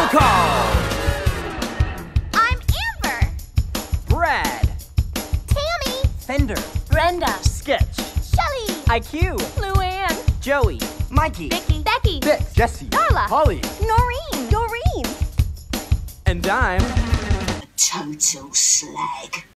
Roll call! I'm Amber. Brad. Tammy. Fender. Brenda. Sketch. Shelly. IQ. Luann. Joey. Mikey. Vicky. Becky. Bix. Jesse. Darla. Holly. Noreen. Doreen. And I'm... Total slag.